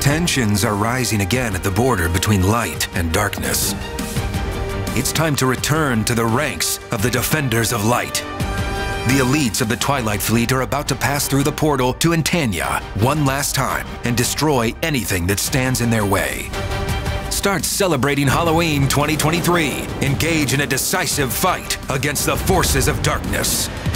Tensions are rising again at the border between light and darkness. It's time to return to the ranks of the Defenders of Light. The elites of the Twilight Fleet are about to pass through the portal to Intania one last time and destroy anything that stands in their way. Start celebrating Halloween 2023. Engage in a decisive fight against the forces of darkness.